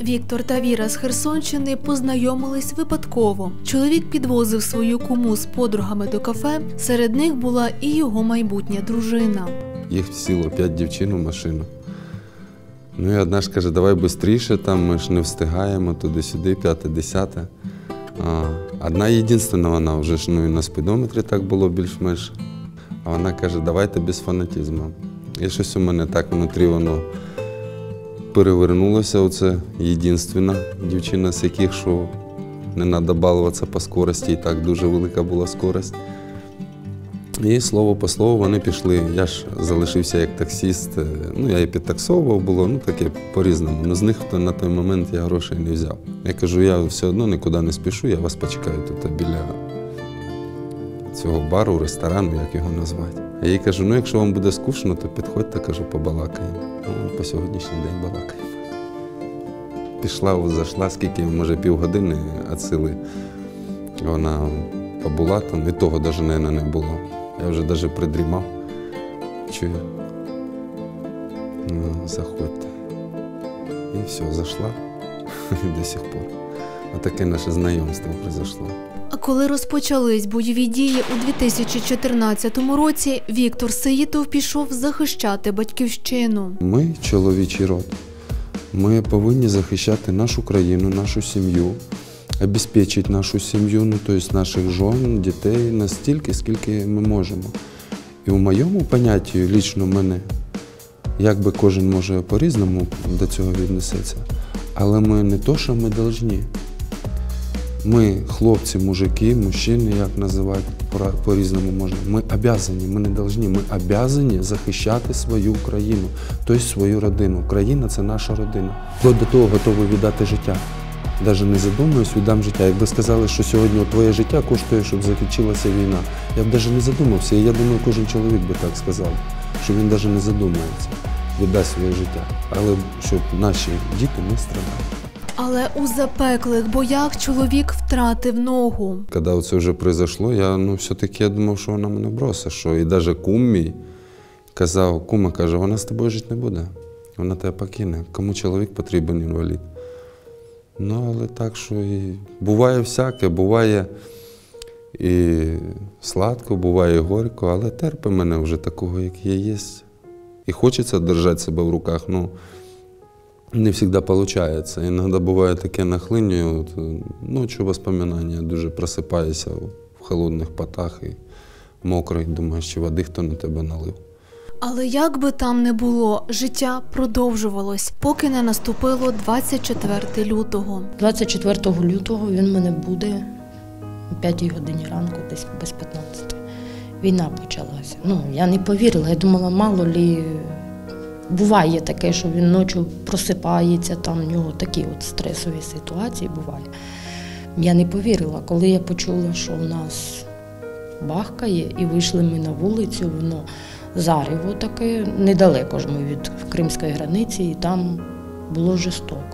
Віктор та Віра з Херсонщини познайомились випадково. Чоловік підвозив свою куму з подругами до кафе, серед них була і його майбутня дружина. Їх сіло 5 дівчин у машину. Ну і одна ж каже, давай швидше, там ми ж не встигаємо туди-сюди, 5-10. Одна єдина вона вже ж, ну і на спідометрі так було більш-менш. А вона каже, давайте без фанатизму. І щось у мене так внутрі воно перевернулося. Оце єдина дівчина, з яких що не треба балуватися по скорості, і так дуже велика була скорость. І слово по слову вони пішли. Я ж залишився як таксист. Ну, я і підтаксовував було, ну таке по-різному. Но з них на той момент я грошей не взяв. Я кажу, я все одно нікуди не спішу, я вас почекаю тут біля цього бару, ресторану, як його назвати. Я їй кажу, ну якщо вам буде скучно, то підходьте, кажу, побалакаємо. Ну, по сьогоднішній день балакаємо. Пішла, зайшла, скільки, може, півгодини від сили. Вона побула там, і того навіть, мабуть, не було. Я вже навіть придрімав. Чую. Ну, заходьте. І все, зайшла. До сих пор. А таке наше знайомство произошло. А коли розпочались бойові дії у 2014 році, Віктор Сеїтов пішов захищати батьківщину. Ми, чоловічий род, ми повинні захищати нашу країну, нашу сім'ю, обезпечити нашу сім'ю, ну, тобто наших жон, дітей настільки, скільки ми можемо. І у моєму понятті, лично мене, якби кожен може по-різному до цього віднесеться, але ми не то, що ми повинні. Ми, хлопці, мужики, мужчини, як називати по-різному можна, ми обязані, ми не повинні, ми обязані захищати свою країну, тобто свою родину. Країна – це наша родина. До того готовий віддати життя. Навіть не задумуюсь, віддам життя. Якби сказали, що сьогодні твоє життя коштує, щоб закінчилася війна, я б навіть не задумався. І я думаю, кожен чоловік би так сказав, що він навіть не задумується, віддасть своє життя. Але щоб наші діти не страдали. Але у запеклих боях чоловік втратив ногу. Коли це вже произошло, я все-таки я думав, що вона мене бросить. Що і навіть кум мій казав, кума каже, вона з тобою жити не буде, вона тебе покине. Кому чоловік потрібен інвалід? Ну, але так, що і буває всяке, буває і сладко, буває і горько, але терпи мене вже такого, як я є. І хочеться держати себе в руках, ну, не завжди виходить. Іноді буває таке нахлинює, ночі воспоминання, дуже просипаюся в холодних потах і мокрий, думаєш, чи води хто на тебе налив. Але як би там не було, життя продовжувалось, поки не наступило 24 лютого. 24 лютого він в мене буде о 5 годині ранку, десь без 15. Війна почалася. Ну, я не повірила, я думала, мало лі, буває таке, що він ночі просипається, там в нього такі от стресові ситуації буває. Я не повірила, коли я почула, що у нас бахкає, і вийшли ми на вулицю, воно зарево таке, недалеко ж ми від кримської границі, і там було жорстоко.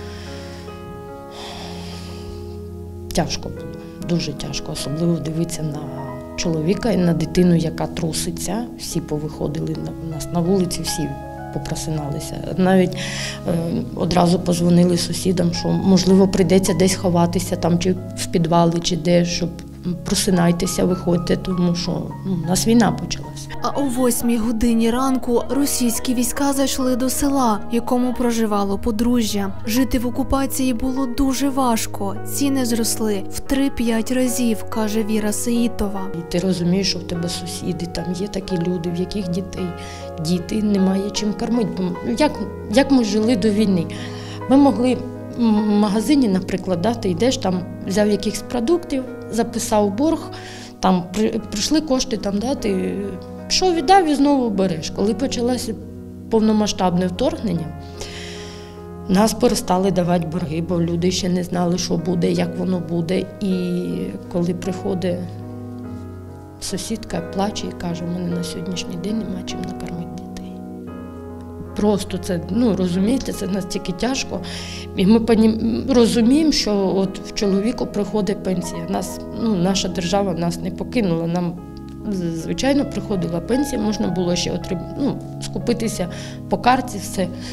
Тяжко було, дуже тяжко, особливо дивитися на чоловіка і на дитину, яка труситься. Всі повиходили у нас на вулиці, всі попросиналися. Навіть одразу позвонили сусідам, що, можливо, прийдеться десь ховатися, там, чи в підвалі, чи де, щоб просинайтеся, виходьте, тому що у нас війна почалася. А о 8 годині ранку російські війська зайшли до села, в якому проживало подружжя. Жити в окупації було дуже важко. Ціни зросли в 3-5 разів, каже Віра Сеїтова. І ти розумієш, що в тебе сусіди, там є такі люди, в яких діти немає чим кормити. Як ми жили до війни? Ми могли в магазині, наприклад, ти йдеш, там взяв якихось продуктів, записав борг, там прийшли кошти, там, ти пішов, віддав і знову береш. Коли почалося повномасштабне вторгнення, нас перестали давати борги, бо люди ще не знали, що буде, як воно буде. І коли приходить сусідка, плаче і каже, у мене на сьогоднішній день немає чим накормити дітей. Просто це, розумієте, це настільки тяжко. І ми розуміємо, що от в чоловіку приходить пенсія. Наша держава нас не покинула. Нам, звичайно, приходила пенсія, можна було ще скупитися по карті, все. І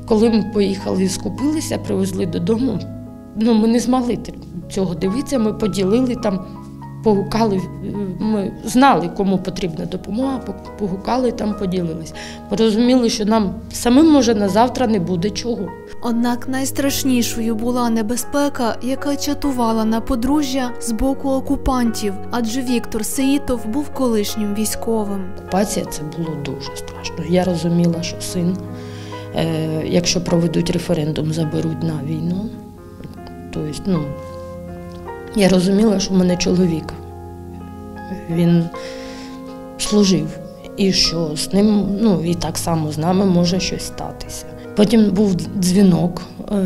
Коли ми поїхали і скупилися, привезли додому, ми не змогли цього дивитися, ми поділили там, погукали, ми знали, кому потрібна допомога, погукали там, поділились. Ми розуміли, що нам самим, може, на завтра не буде чого. Однак найстрашнішою була небезпека, яка чатувала на подружжя з боку окупантів, адже Віктор Сеїтов був колишнім військовим. Окупація – це було дуже страшно. Я розуміла, що син, якщо проведуть референдум, заберуть на війну. Тобто, я розуміла, що в мене чоловік, він служив, і що з ним, і так само з нами може щось статися. Потім був дзвінок,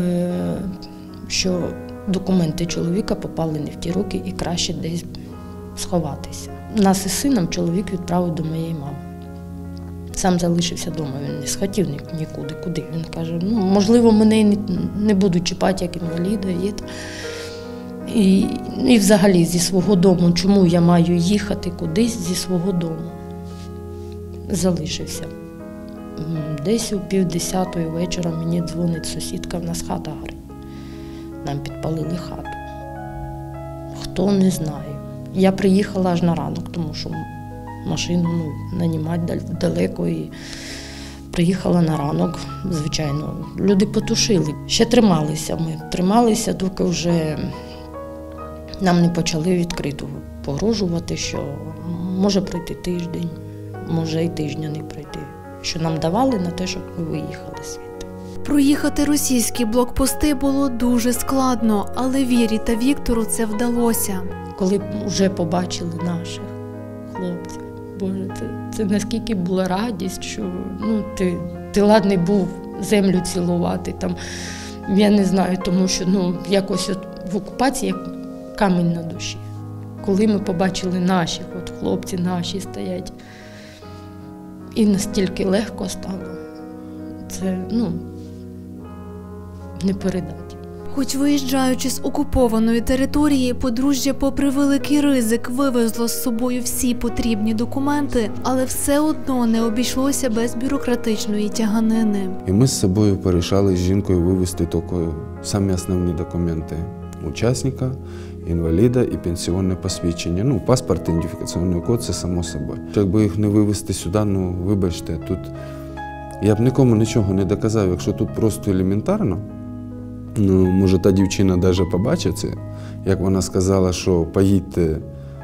що документи чоловіка попали не в ті руки і краще десь сховатися. Нас із сином чоловік відправив до моєї мами. Сам залишився вдома, він не схотів нікуди. Куди? Він каже, можливо, мене не будуть чіпати як інваліда. І взагалі зі свого дому, чому я маю їхати кудись зі свого дому? Залишився. Десь о 9:30 вечора мені дзвонить сусідка, в нас хата горить. Нам підпалили хату. Хто, не знаю. Я приїхала аж на ранок, тому що машину нанімати далеко. І приїхала на ранок, звичайно. Люди потушили. Ще трималися ми. Трималися, доки вже нам не почали відкрито погрожувати, що може пройти тиждень, може і тижня не пройти. Що нам давали на те, щоб ми виїхали звідти. Проїхати російські блокпости було дуже складно, але Вірі та Віктору це вдалося. Коли вже побачили наших хлопців, Боже, це наскільки була радість, що ти ладний був землю цілувати. Там, я не знаю, тому що якось в окупації як камінь на душі. Коли ми побачили наших, хлопці наші стоять, і настільки легко стало, це, не передати. Хоч виїжджаючи з окупованої території, подружжя попри великий ризик вивезло з собою всі потрібні документи, але все одно не обійшлося без бюрократичної тяганини. І ми з собою порішали з жінкою вивезти тільки самі основні документи учасника, інваліда і пенсіонне посвідчення. Паспорт, ідентифікаційний код – це само собою. Якби їх не вивезти сюди, вибачте, тут я б нікому нічого не доказав, якщо тут просто елементарно. Може, та дівчина навіть побачить це, як вона сказала, що поїдьте,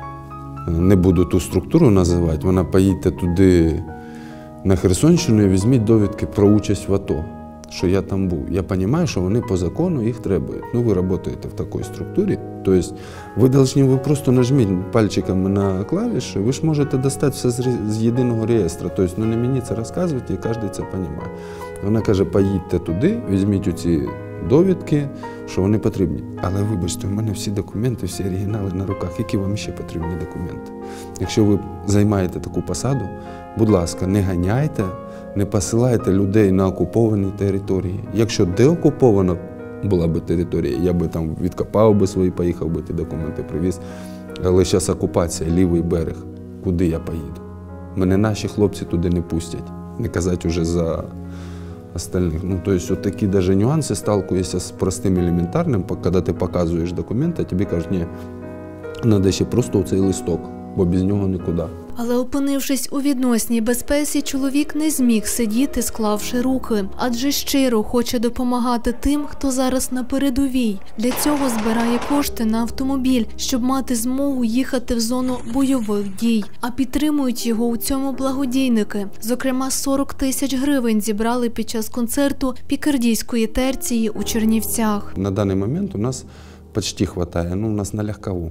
не буду ту структуру називати, вона поїдьте туди на Херсонщину і візьміть довідки про участь в АТО, що я там був. Я розумію, що вони по закону їх требують. Ви працюєте в такій структурі, тобто ви просто нажміть пальчиками на клавіші, ви ж можете достати все з єдиного реєстру, тобто не мені це розказувати, і кожен це розуміє. Вона каже, поїдьте туди, візьміть оці довідки, що вони потрібні. Але вибачте, у мене всі документи, всі оригінали на руках. Які вам ще потрібні документи? Якщо ви займаєте таку посаду, будь ласка, не ганяйте, не посилайте людей на окуповані території. Якщо деокупована була б територія, я би там відкопав би свої, поїхав би ті документи, привіз. Але зараз окупація, лівий берег. Куди я поїду? Мене наші хлопці туди не пустять. Не казати вже за остальных. То есть такі даже нюанси, сталкуєшся з простим елементарним, коли ти показуєш документи, тобі кажуть, ні, треба ще просто цей листок, бо без нього нікуди. Але опинившись у відносній безпеці, чоловік не зміг сидіти, склавши руки, адже щиро хоче допомагати тим, хто зараз на передовій. Для цього збирає кошти на автомобіль, щоб мати змогу їхати в зону бойових дій. А підтримують його у цьому благодійники. Зокрема, 40 тисяч гривень зібрали під час концерту Пікардійської терції у Чернівцях. На даний момент у нас почти вистачає, у нас на легкову.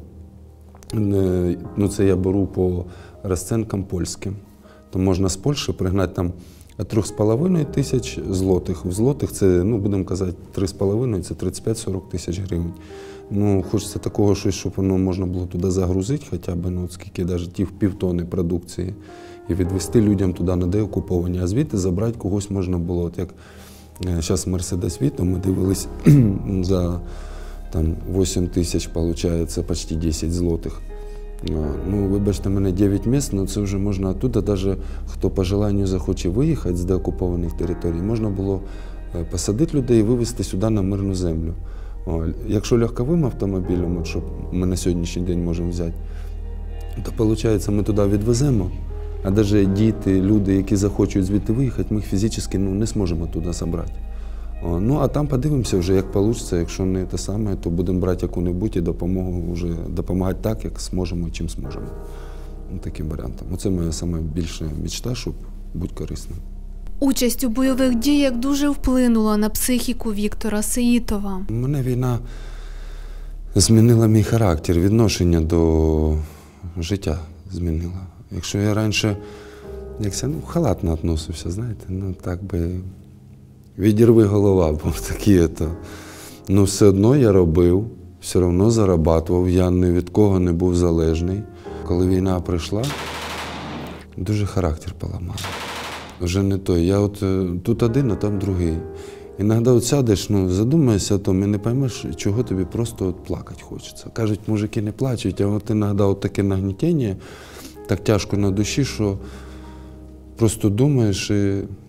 Це я беру по розцінкам польським. То можна з Польщі пригнати там 3,5 тисяч злотих. В злотих це, будемо казати, 3,5 – це 35-40 тисяч гривень. Хочеться такого щось, щоб воно можна було туди загрузити, хоча б, скільки, навіть півтони продукції, і відвезти людям туди на деокуповані, а звідти забрати когось можна було. Як зараз Мерседес Віто, ми дивились за 8 тисяч, виходить, почти 10 злотих. Вибачте мене, 9 місць, це вже можна оттуда, навіть хто по желанню захоче виїхати з деокупованих територій, можна було посадити людей і вивезти сюди на мирну землю. Якщо легковим автомобілем, що ми на сьогоднішній день можемо взяти, то виходить, ми туди відвеземо, а навіть діти, люди, які захочуть звідти виїхати, ми їх фізично не зможемо туди зібрати. Ну, а там подивимося вже, як вийде. Якщо не те саме, то будемо брати яку-небудь і допомагати так, як зможемо і чим зможемо. Таким варіантом. Оце моя найбільша мечта, щоб бути корисним. Участь у бойових діях дуже вплинула на психіку Віктора Сеїтова. Мене війна змінила мій характер, відношення до життя змінила. Якщо я раніше халатно відносився, знаєте, так би відірви голова, був такий. Ну, все одно я робив, все одно зарабатував, я ні від кого не був залежний. Коли війна прийшла, дуже характер поламав. Вже не той. Я тут один, а там другий. Іноді сядеш, задумаєшся о тому і не поймеш, чого тобі просто плакати хочеться. Кажуть, мужики не плачуть, а іноді таке нагнітання, так тяжко на душі, що просто думаєш і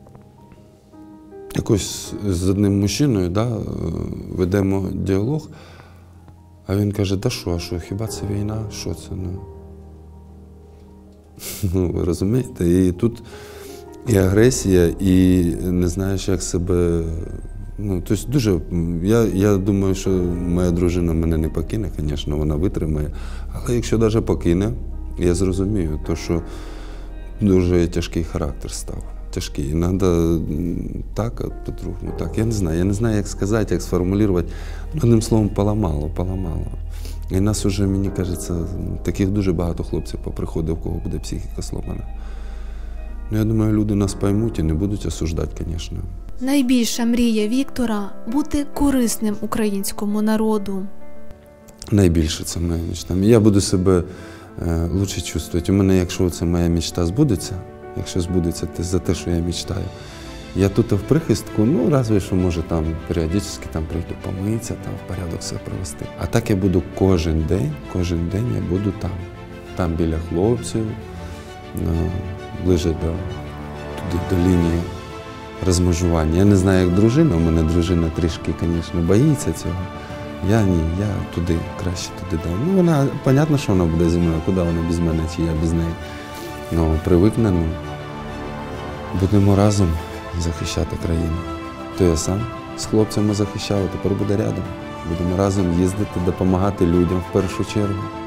якось з одним мужчиною ведемо діалог, а він каже, а що, хіба це війна, що це? Ви розумієте? І тут і агресія, і не знаєш, як себе... Тобто дуже... Я думаю, що моя дружина мене не покине, звісно, вона витримає. Але якщо навіть покине, я зрозумію, що дуже тяжкий характер став. Тяжкий. І треба так, по-другому так. Я не знаю, як сказати, як сформулювати. Одним словом, поламало. І нас уже, мені кажеться, таких дуже багато хлопців поприходить, у кого буде психіка сломана. Я думаю, люди нас поймуть і не будуть осуждати, звісно. Найбільша мрія Віктора – бути корисним українському народу. Найбільше це моя мечта. Я буду себе краще чувствувати. У мене, якщо це моя мечта збудеться, якщо збудеться за те, що я мечтаю, я тут в прихистку, разве що, може, там періодично прийду помитися, в порядок все привести. А так я буду кожен день я буду там біля хлопців, ближче до лінії розмежування. Я не знаю, як дружина, у мене дружина трішки, звісно, боїться цього. Я туди, краще туди дам. Вона, зрозуміло, що вона буде зі мною, куди вона без мене, чи я без неї. Привикне, будемо разом захищати країну. То я сам з хлопцями захищав, а тепер буде рядом. Будемо разом їздити, допомагати людям в першу чергу.